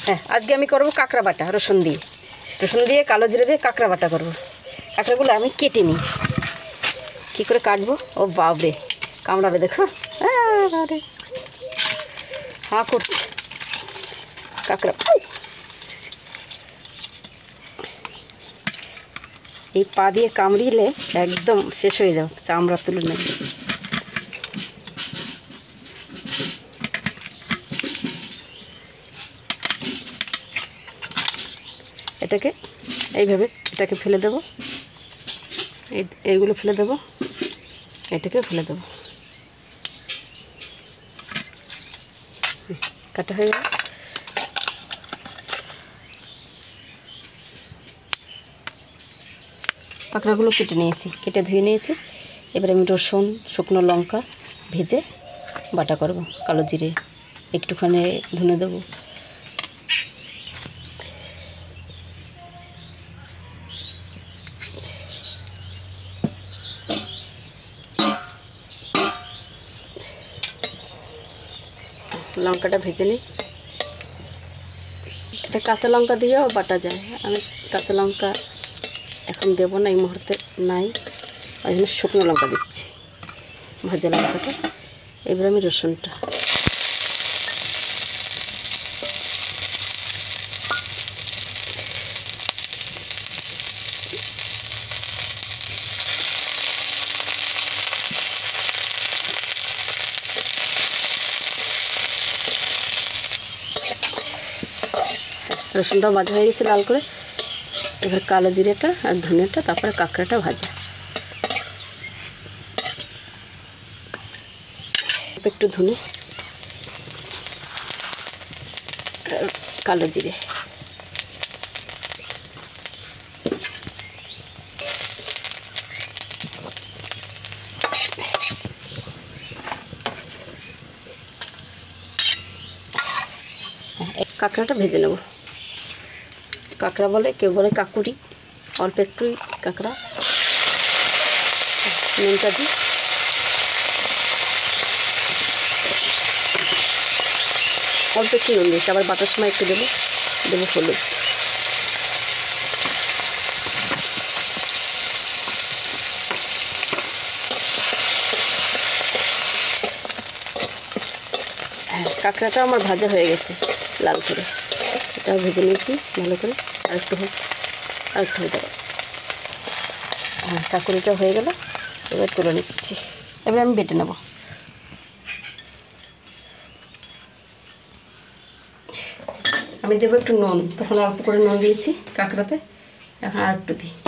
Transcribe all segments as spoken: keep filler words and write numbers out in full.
হ্যাঁ, আজকে আমি করবো কাঁকড়া বাটা রসুন দিয়ে, রসুন দিয়ে কালো জিরে দিয়ে কাঁকড়া বাটা করবো। কাঁকড়াগুলো আমি কেটে নিই। কী করে কাটবো? ও বাবরে, কামড়াবে দেখো, আরে হাঁ করছে কাঁকড়া। এই পা দিয়ে কামড়িলে একদম শেষ হয়ে যাও, চামড়া তুলে নেই। এটাকে এইভাবে এটাকে ফেলে দেবো, এই এইগুলো ফেলে দেবো, এটাকেও ফেলে দেবো। কাটা হয়ে গেল। কাঁকড়াগুলো কেটে নিয়েছি, কেটে ধুয়ে নিয়েছি। এবার আমি রসুন শুকনো লঙ্কা ভেজে বাটা করব, কালো জিরে একটুখানি ধনে দেবো। লঙ্কাটা ভেজে নিই। এটা কাঁচা লঙ্কা দিয়েও বাটা যায়, আমি কাঁচা লঙ্কা এখন দেবো না, এই মুহূর্তে নাই, ওই জন্য শুকনো লঙ্কা দিচ্ছি, ভাজা লঙ্কাটা। এবার আমি রসুনটা রসুনটা ভাজা হয়ে গেছে লাল করে। এবার কালো জিরেটা আর ধনেটা, তারপরে কাঁকড়াটা ভাজা। একটু ধনে কালো জিরে, কাঁকড়াটা ভেজে নেব। কাঁকড়া বলে, কেউ বলে কাকুরি, অল্প একটুই কাঁকড়া। নুনটা দিই, অল্প একটু নুন দিয়েছি, আবার বাটার সময় একটু দেবো, দেবো হলুদ। হ্যাঁ, কাঁকড়াটা আমার ভাজা হয়ে গেছে লাল করে, এটাও ভেজে নিয়েছি ভালো করে। আর একটু হোক, আর একটু হয়ে যাবে। হ্যাঁ, কাকুরিটা হয়ে গেল, এবার তুলে নিচ্ছি। এবার আমি বেটে নেব। আমি দেবো একটু নুন, তখন অল্প করে নুন দিয়েছি কাঁকড়াতে, এখন আর একটু দিই।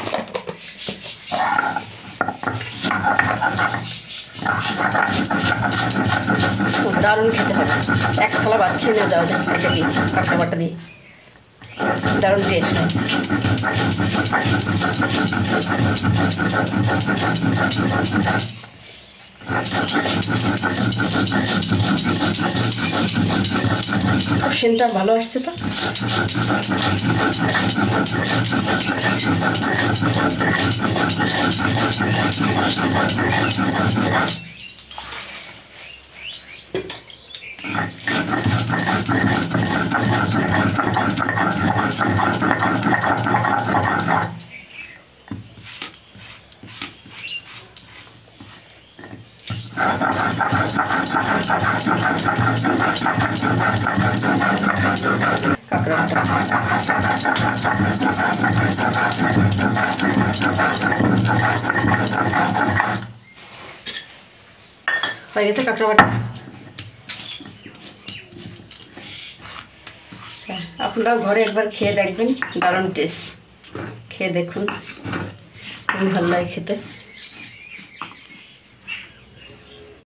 দারুণ খেতে হবে, এক থালা ভাত খেয়ে নিয়ে যাওয়া যায় এটা দিয়ে, কাঁকড়া বাটা দিয়ে, দারুণ টেস্ট হয়। সেন্টটা ভালো আসছে তো। কাঁকড়া হয়ে গেছে, কাঁকড়া বাটা। আপনারা ঘরে একবার খেয়ে দেখবেন, দারুণ টেস্ট। খেয়ে দেখুন, খুবই ভালো লাগে খেতে।